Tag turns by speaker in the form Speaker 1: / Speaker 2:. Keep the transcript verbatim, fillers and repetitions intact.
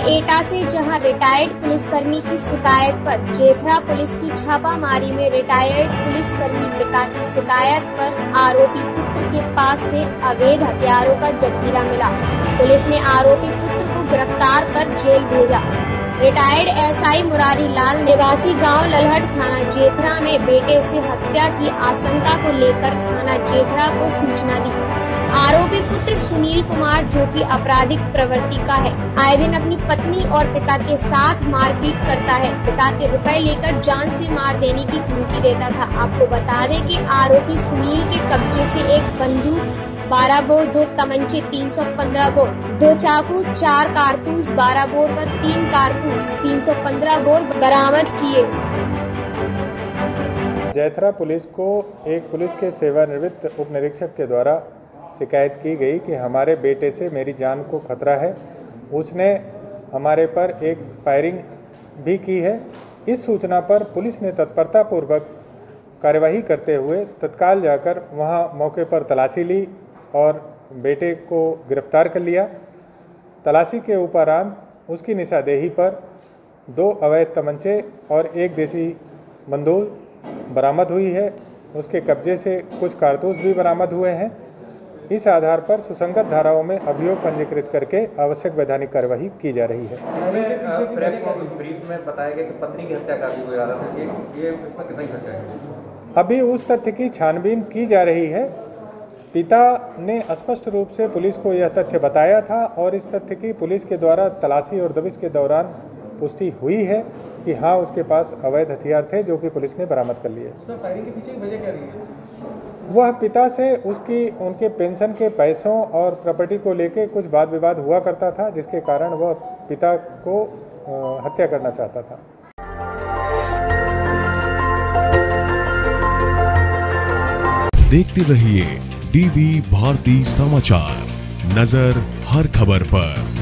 Speaker 1: एटा से जहां रिटायर्ड पुलिसकर्मी की शिकायत पर जेथरा पुलिस की छापामारी में रिटायर्ड पुलिसकर्मी पिता की शिकायत पर आरोपी पुत्र के पास से अवैध हथियारों का जखीरा मिला। पुलिस ने आरोपी पुत्र को गिरफ्तार कर जेल भेजा। रिटायर्ड एसआई मुरारी लाल निवासी गांव ललहट थाना जेथरा में बेटे से हत्या की आशंका को लेकर थाना जेथरा को सूचना दी। आरोपी पुत्र सुनील कुमार, जो कि आपराधिक प्रवृत्ति का है, आए दिन अपनी पत्नी और पिता के साथ मारपीट करता है। पिता के रुपए लेकर जान से मार देने की धमकी देता था। आपको बता दें कि आरोपी सुनील के कब्जे से एक बंदूक, बारह बोर, दो तमंचे, तीन सौ पंद्रह बोर, दो चाकू, चार कारतूस, बारह बोर व तीन कारतूस, तीन सौ पंद्रह बोर बरामद किए।
Speaker 2: जेथरा पुलिस को एक पुलिस के सेवानिवृत्त उप निरीक्षक के द्वारा शिकायत की गई कि हमारे बेटे से मेरी जान को खतरा है। उसने हमारे पर एक फायरिंग भी की है। इस सूचना पर पुलिस ने तत्परतापूर्वक कार्यवाही करते हुए तत्काल जाकर वहां मौके पर तलाशी ली और बेटे को गिरफ्तार कर लिया। तलाशी के उपरांत उसकी निशानदेही पर दो अवैध तमंचे और एक देसी बंदूक बरामद हुई है। उसके कब्जे से कुछ कारतूस भी बरामद हुए हैं। इस आधार पर सुसंगत धाराओं में अभियोग पंजीकृत करके आवश्यक वैधानिक कार्यवाही की जा रही है।
Speaker 3: ब्रीफ में बताया गया कि पत्नी की हत्या का भी इरादा था। ये ये इसमें कितना खर्चा है?
Speaker 2: अभी उस तथ्य की छानबीन की जा रही है। पिता ने स्पष्ट रूप से पुलिस को यह तथ्य बताया था और इस तथ्य की पुलिस के द्वारा तलाशी और दबिश के दौरान पुष्टि हुई है कि हाँ, उसके पास अवैध हथियार थे जो कि पुलिस ने बरामद कर लिए।
Speaker 3: सर, फायरिंग के पीछे की वजह क्या रही है?
Speaker 2: वह पिता से उसकी उनके पेंशन के पैसों और प्रॉपर्टी को लेकर कुछ वाद विवाद हुआ करता था, जिसके कारण वह पिता को हत्या करना चाहता था।
Speaker 4: देखते रहिए डीबी भारती समाचार, नजर हर खबर पर।